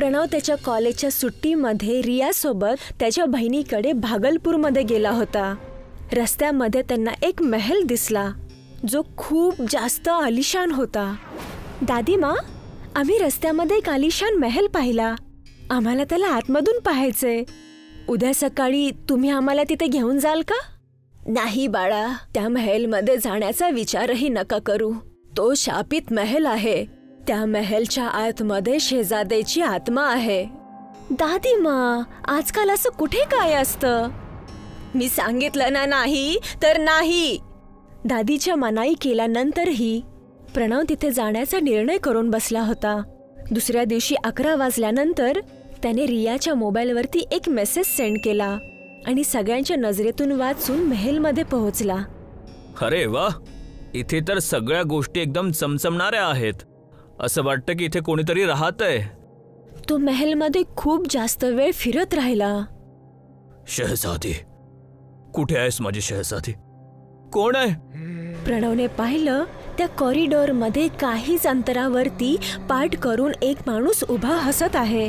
प्रणव त्याच्या कॉलेजच्या सुट्टीमध्ये रियासोबत त्याच्या बहिणीकडे भागलपूरमध्ये गेला होता. रस्त्यामध्ये त्यांना एक महल दिसला जो खूप जास्त आलिशान होता. दादीमा, आम्ही रस्त्यामध्ये एक आलिशान महल पाहिला. आम्हाला त्याला आतमधून पाहायचंय. उद्या सकाळी तुम्ही आम्हाला तिथे घेऊन जाल का? नाही बाळा, त्या महलमध्ये जाण्याचा विचारही नका करू. तो शापित महल आहे. त्या महलच्या आतमध्ये शेजादेची आत्मा आहे. दादीमा, आजकाल असं कुठे काय असतं? मी सांगितलं ना नाही तर नाही. दादीच्या मनाई केल्यानंतरही प्रणव तिथे जाण्याचा निर्णय करून बसला होता. दुसऱ्या दिवशी 11 वाजल्यानंतर त्याने रियाच्या मोबाईलवरती एक मेसेज सेंड केला आणि सगळ्यांच्या नजरेतून वाचून महलमध्ये पोहोचला. अरे वा, इथे तर सगळ्या गोष्टी एकदम चमचमणाऱ्या आहेत. असं वाटतं की इथे कोणीतरी राहतंय. तो महलमध्ये खूप जास्त वेळ फिरत राहिला. शहजादी, कुठे आहेस माझी शहजादी? कोण आहे? प्रणवने पाहिलं त्या कॉरिडॉरमध्ये काहीच अंतरावरती पाठ करून एक माणूस उभा हसत आहे.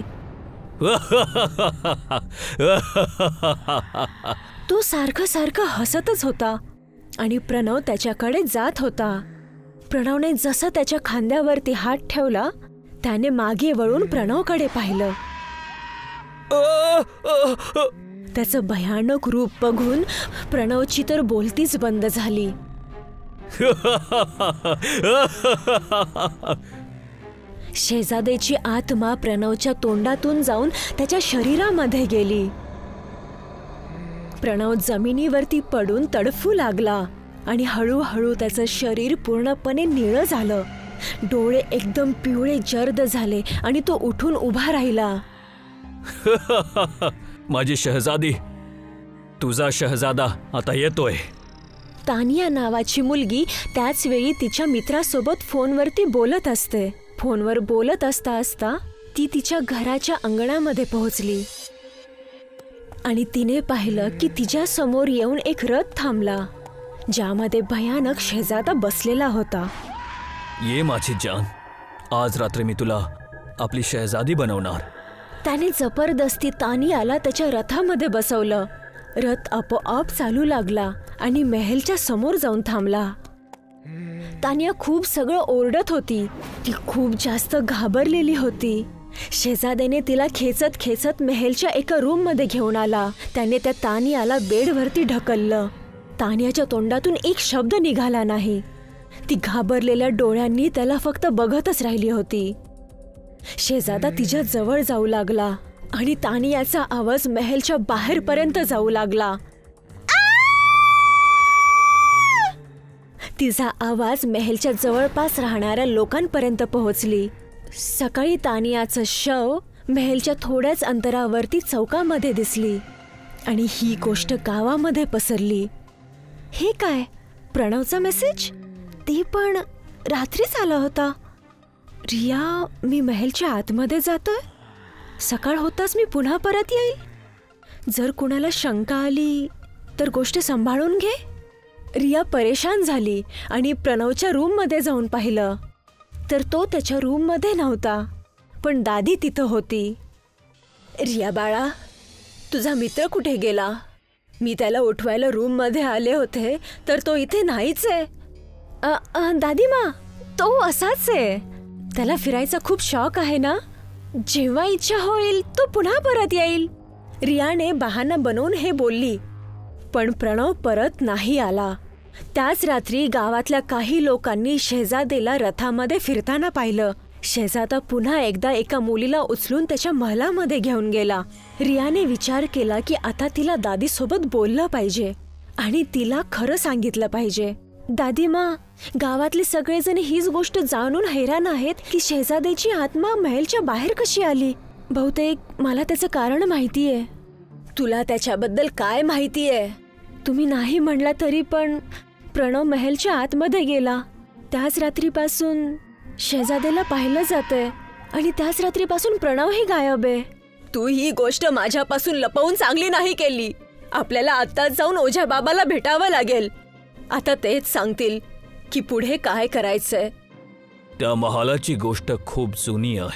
तो सारखं हसतच होता आणि प्रणव त्याच्याकडे जात होता. प्रणवने जसं त्याच्या खांद्यावरती हात ठेवला त्याने मागे वळून प्रणवकडे पाहिलं. त्याचं भयानक रूप बघून प्रणवची तर बोलतीच बंद झाली. शेजादेची आत्मा प्रणवच्या तोंडातून जाऊन त्याच्या शरीरामध्ये गेली. प्रणव जमिनीवरती पडून तडफू लागला आणि हळूहळू त्याचं शरीर पूर्णपणे निळं झालं. डोळे एकदम पिवळे जर्द झाले आणि तो उठून उभा राहिला. माझी शहजादी, तुझा शहजादा आता येतोय. तानिया नावाची मुलगी त्याच वेळी तिच्या मित्रासोबत फोनवरती बोलत असते. फोनवर बोलत असता असता ती तिच्या घराच्या अंगणामध्ये पोहोचली आणि तिने पाहिलं की तिच्या समोर येऊन एक रथ थांबला ज्यामध्ये भयानक शेजादा बसलेला होता. ये माझी जान, आज रात्री मी तुला आपली शहजादी बनवणार. त्याने जबरदस्ती तानियाला त्याच्या रथामध्ये बसवलं. रथ आपोआप चालू लागला आणि महलच्या समोर जाऊन थांबला. तानिया खूप सगळं ओरडत होती. ती खूप जास्त घाबरलेली होती. शेजादेने तिला खेचत खेचत महलच्या एका रूम मध्ये घेऊन आला. त्याने त्या तानियाला बेडवरती ढकललं. तानियाच्या तोंडातून एक शब्द निघाला नाही. ती घाबरलेल्या डोळ्यांनी त्याला फक्त बघतच राहिली होती. शेजादा तिच्या जवळ जाऊ लागला आणि तानियाचा आवाज महलच्या बाहेरपर्यंत जाऊ लागला. तिचा आवाज महलच्या जवळपास राहणाऱ्या लोकांपर्यंत पोहोचली. सकाळी तानियाचं शव महलच्या थोड्याच अंतरावरती चौकामध्ये दिसली आणि ही गोष्ट गावामध्ये पसरली. हे काय, प्रणवचा मेसेज? ते पण रात्रीच आला होता. रिया, मी महलच्या आतमध्ये जातोय. सकाळ होताच मी पुन्हा परत येईल. जर कुणाला शंका आली तर गोष्ट सांभाळून घे. रिया परेशान झाली आणि प्रणवच्या रूममध्ये जाऊन पाहिलं तर तो त्याच्या रूममध्ये नव्हता, पण दादी तिथं होती. रिया बाळा, तुझा मित्र कुठे गेला? मी त्याला उठवायला रूममध्ये आले होते तर तो इथे नाहीच आहे. दादीमा, तो असाच आहे. त्याला फिरायचा खूप शौक आहे ना. जेव्हा इच्छा होईल तो पुन्हा परत येईल. रियाने बहाणा बनवून हे बोलली, पण प्रणव परत नाही आला. त्याच रात्री गावातल्या काही लोकांनी शेजादेला रथामध्ये फिरताना पाहिलं. शेजादा पुन्हा एकदा एका मुलीला उचलून त्याच्या महलामध्ये घेऊन गेला. रियाने विचार केला की आता तिला दादीसोबत बोललं पाहिजे आणि तिला खरं सांगितलं पाहिजे. दादीमा, गावातले सगळेजण हीच गोष्ट जाणून हैराण आहेत की शेजादेची आत्मा महलच्या बाहेर कशी आली. बहुतेक मला त्याचं कारण माहितीये. तुला त्याच्याबद्दल काय माहितीये? तुम्ही नाही म्हणला तरी पण प्रणव महलच्या आतमध्ये गेला. त्याच रात्रीपासून शेजादेला पाहिलं जातंय आणि त्याच रात्रीपासून प्रणवही गायब आहे. तू ही गोष्ट माझ्यापासून लपवून चांगली नाही केली. आपल्याला आत्ताच जाऊन ओझा बाबाला भेटावं लागेल. आता तेच सांगतील की पुढे काय करायचंय. त्या महालाची गोष्ट खूप जुनी आहे.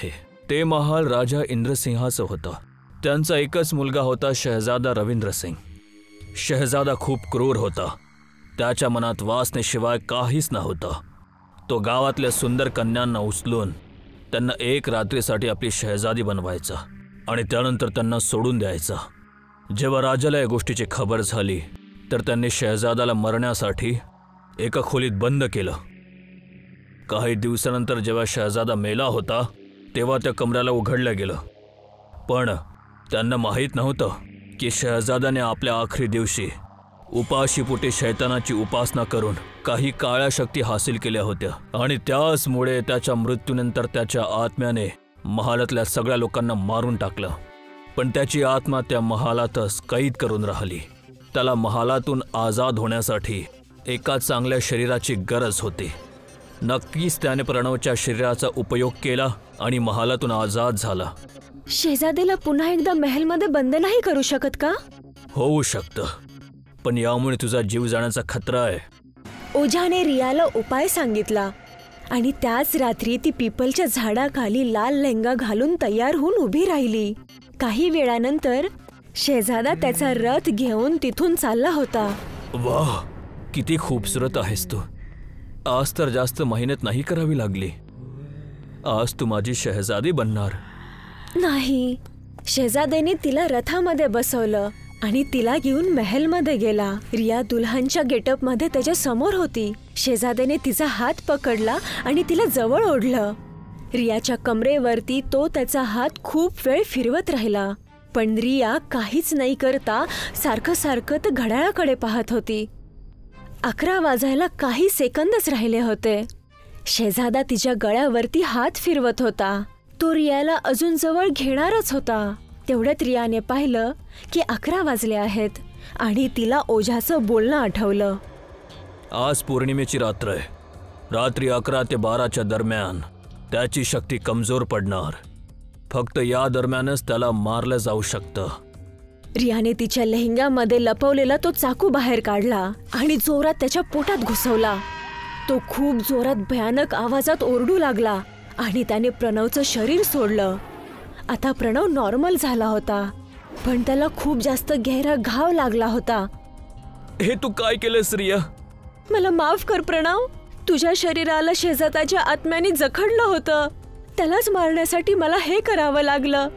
ते महाल राजा इंद्रसिंहाचं होतं. त्यांचा एकच मुलगा होता शहजादा रवींद्र सिंग. शहजादा खूप क्रूर होता. त्याच्या मनात वासनेशिवाय काहीच नव्हतं. तो गावातल्या सुंदर कन्यांना उचलून त्यांना एक रात्रीसाठी आपली शहजादी बनवायचा आणि त्यानंतर त्यांना सोडून द्यायचा. जेव्हा राजाला या गोष्टीची खबर झाली तर त्यांनी शहजादाला मरण्यासाठी एका खोलीत बंद केलं. काही दिवसानंतर जेव्हा शहजादा मेला होता तेव्हा त्या कमऱ्याला उघडलं गेलं. पण त्यांना माहीत नव्हतं की शहजादाने आपल्या आखरी दिवशी उपाशीपोटी शैतानाची उपासना करून काही काळ्या शक्ती हासिल केल्या होत्या आणि त्याचमुळे त्याच्या मृत्यूनंतर त्याच्या आत्म्याने महालातल्या सगळ्या लोकांना मारून टाकलं. पण त्याची आत्मा त्या महालातच कैद करून राहिली. त्याला महालातून आजाद होण्यासाठी एका चांगल्या शरीराची गरज होती. नक्कीच त्याने प्रणवच्या शरीराचा उपयोग केला आणि महालातून आजाद झाला. शेजादेला पुन्हा एकदा महलमध्ये बंद नाही करू शकत का? होऊ शकतं, पण यामुळे तुझा जीव जाण्याचा खतरा आहे. ओझाने रियाला उपाय सांगितला आणि त्याच रात्री ती पिपलच्या झाडाखाली लाल लेंगा घालून तयार होऊन उभी राहिली. काही वेळानंतर शेजादा त्याचा रथ घेऊन तिथून चालला होता. वाह, किती खूबसूरत आहेस तू. आज तर जास्त मेहनत नाही करावी लागली. आज तू माझी शहजादी बनणार. नाही, शेजादेने तिला रथामध्ये बसवलं आणि तिला घेऊन महलमध्ये गेला. रिया दुल्हनच्या गेटअपमध्ये त्याच्या समोर होती. शेजादेने तिचा हात पकडला आणि तिला जवळ ओढलं. रियाच्या कमरेवरती तो त्याचा हात खूप वेळ फिरवत राहिला. पण रिया काहीच नाही करता सारखं सारखं तर घड्याळाकडे पाहत होती. 11 वाजायला काही सेकंदच राहिले होते. शेजादा तिच्या गळ्यावरती हात फिरवत होता. तो रियाला अजून जवळ घेणारच होता. तेवढ्यात रियाने पाहिलं की 11 वाजले आहेत आणि तिला ओझाचं बोलणं आठवलं. आज पौर्णिमेची रात्र आहे. रात्री 11 ते 12च्या दरम्यान त्याची शक्ती कमजोर पडणार. फक्त या दरम्यानच त्याला मारलं जाऊ शकतं. रियाने तिच्या लेहंग्यामध्ये लपवलेला तो चाकू बाहेर काढला आणि जोरात त्याच्या पोटात घुसवला. तो खूप जोरात भयानक आवाजात ओरडू लागला आणि त्याने प्रणवचं शरीर सोडलं. आता प्रणव नॉर्मल झाला होता, पण त्याला खूप जास्त गहरा घाव लागला होता. हे तू काय केलंस रिया? मला माफ कर प्रणव. तुझ्या शरीराला शेजादाच्या आत्म्याने जखडलं होतं. त्यालाच मारण्यासाठी मला हे करावं लागलं.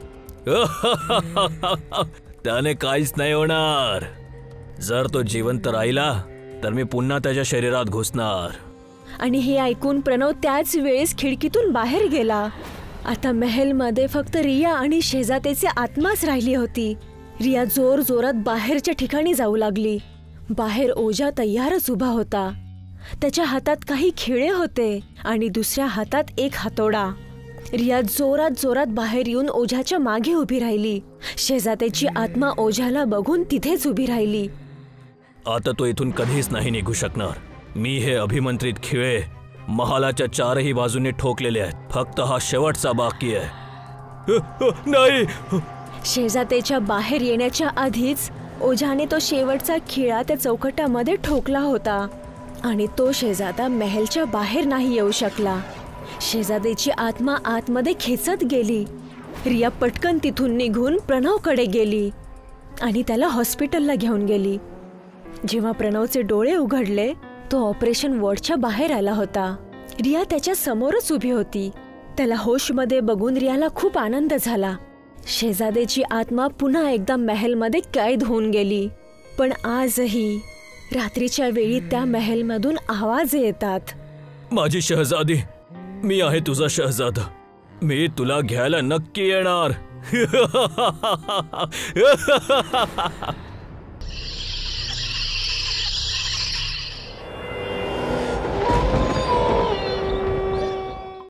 त्याने काहीच नाही होणार. जर तो जिवंत राहिला तर मी पुन्हा त्याच्या शरीरात घुसणार. आणि हे ऐकून प्रणव त्याच वेळेस खिडकीतून बाहेर गेला. आता महलमध्ये फक्त रिया आणि शेजादेची आत्माच राहिली होती. रिया जोर जोरात बाहेरच्या ठिकाणी जाऊ लागली. बाहेर ओझा तयारच उभा होता. त्याच्या हातात काही खिळे होते आणि दुसऱ्या हातात एक हातोडा. रिया जोरात जोरात बाहेर येऊन ओझाच्या मागे उभी राहिली. शेजादेची आत्मा ओझाला बघून तिथेच उभी राहिली. आता तो इथून कधीच नाही निघू शकणार. मी हे अभिमंत्रित खिळे महालाच्या 4ही बाजूने ठोकलेले आहेत. फक्त हा शेवटचा बाकी आहे. नाही. शेजादेच्या बाहेर येण्याच्या आधीच ओझाने तो शेवटचा खिळा त्या चौकटामध्ये ठोकला होता आणि तो शेजादा महलच्या बाहेर नाही येऊ शकला. शेजादेची आत्मा आतमध्ये खेचत गेली. रिया पटकन तिथून निघून प्रणवकडे गेली आणि त्याला हॉस्पिटलला घेऊन गेली. जेव्हा प्रणवचे डोळे उघडले तो ऑपरेशन वॉर्डच्या बाहेर आला होता. रिया त्याच्या समोरच उभी होती. त्याला होशमध्ये बघून रियाला खूप आनंद झाला. शेजादेची आत्मा पुन्हा एकदा महलमध्ये कैद होऊन गेली. पण आजही रात्रीच्या वेळी त्या महलमधून आवाज येतात. माझी शहजादी, मी आहे तुझा शहजादा. मी तुला घ्यायला नक्की येणार.